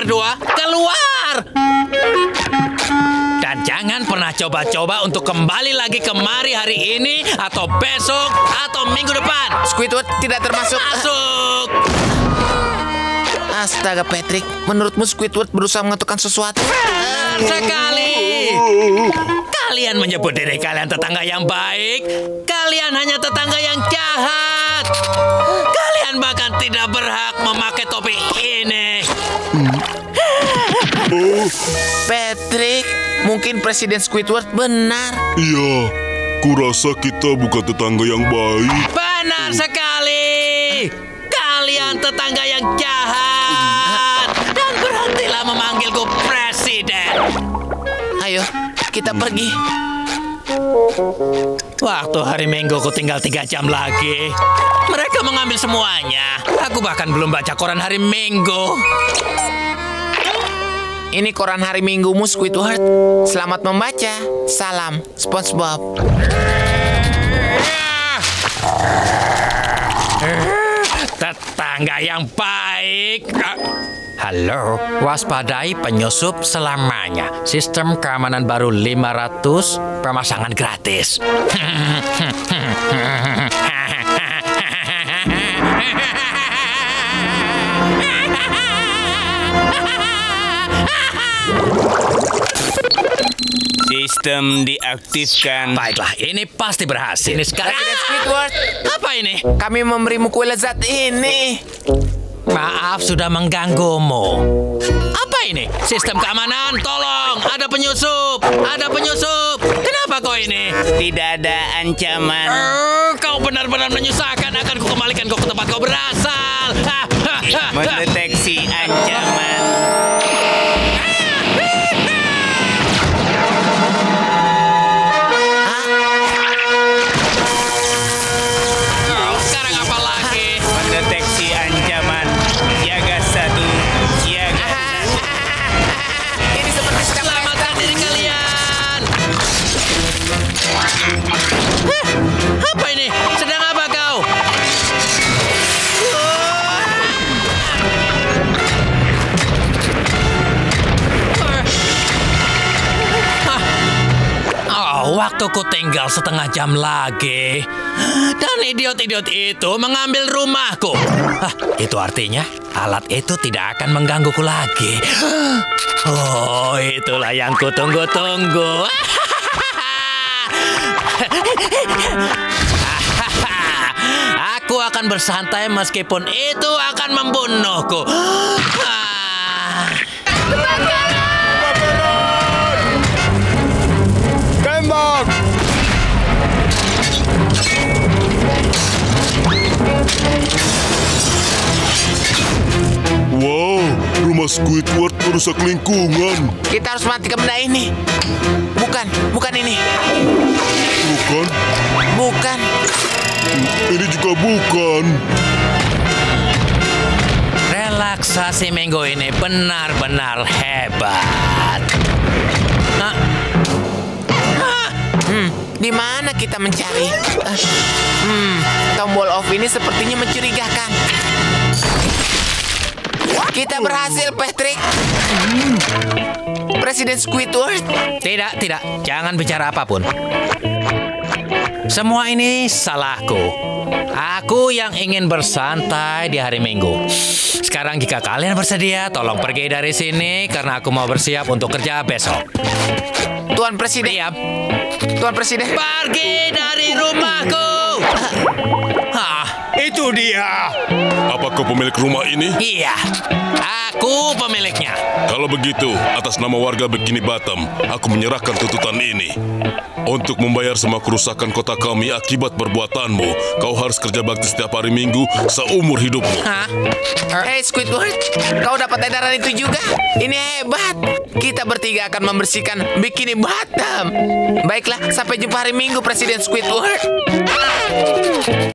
berdua keluar. Dan jangan pernah coba-coba untuk kembali lagi kemari hari ini, atau besok, atau minggu depan. Squidward tidak termasuk. Masuk. Astaga, Patrick. Menurutmu Squidward berusaha mengetukkan sesuatu? Sekali. Kalian menyebut diri kalian tetangga yang baik. Kalian hanya tetangga yang jahat. Kalian bahkan tidak berhak memakai topi ini. Patrick, mungkin Presiden Squidward benar. Iya, kurasa kita bukan tetangga yang baik. Benar sekali. Kalian tetangga yang jahat. Dan berhentilah memanggilku presiden. Ayo, kita pergi. Waktu hari Minggu ku tinggal 3 jam lagi. Mereka mengambil semuanya. Aku bahkan belum baca koran hari Minggu. Ini koran hari Minggumu, Squidward. Selamat membaca. Salam, SpongeBob. Tetangga yang baik. Halo, waspadai penyusup selamanya. Sistem keamanan baru 500, pemasangan gratis. Sistem diaktifkan. Baiklah, ini pasti berhasil. Ini sekarang. Presiden Squidward, Apa ini? kami memberimu kue lezat ini. Maaf sudah mengganggumu. Apa ini? Sistem keamanan, tolong. Ada penyusup. Ada penyusup. Kenapa kau ini? Tidak ada ancaman. Kau benar-benar menyusahkan. Akan kukembalikan kau ke tempat kau berasal. Mendeteksi ancaman. Sekarang apa lagi? Mendeteksi ancaman. Siaga 1. Siaga 1. Ini seperti sedang Selamatkan diri kalian. Apa ini? Sedang apa kau? Oh, waktuku tinggal setengah jam lagi. Dan idiot-idiot itu mengambil rumahku. Itu artinya alat itu tidak akan menggangguku lagi. Oh, itulah yang kutunggu-tunggu. Aku akan bersantai meskipun itu akan membunuhku. Tembak! Wow, rumah Squidward merusak lingkungan. Kita harus matikan benda ini. Bukan ini. Bukan? Bukan. Ini juga bukan. Relaksasi minggu ini benar-benar hebat. Di mana kita mencari? Tombol off ini sepertinya mencurigakan. Kita berhasil, Patrick. Presiden Squidward. Tidak. Jangan bicara apapun. Semua ini salahku. Aku yang ingin bersantai di hari Minggu. Sekarang jika kalian bersedia, tolong pergi dari sini karena aku mau bersiap untuk kerja besok. Tuan Presiden. Diam. Tuan Presiden. Pergi dari rumahku. Itu dia. Apakah pemilik rumah ini? Iya, aku pemiliknya. Kalau begitu, atas nama warga Bikini Bottom, aku menyerahkan tuntutan ini. Untuk membayar semua kerusakan kota kami akibat perbuatanmu, kau harus kerja bakti setiap hari Minggu seumur hidupmu. Hey Squidward, kau dapat edaran itu juga? Ini hebat. Kita bertiga akan membersihkan Bikini Bottom. Baiklah, sampai jumpa hari Minggu, Presiden Squidward.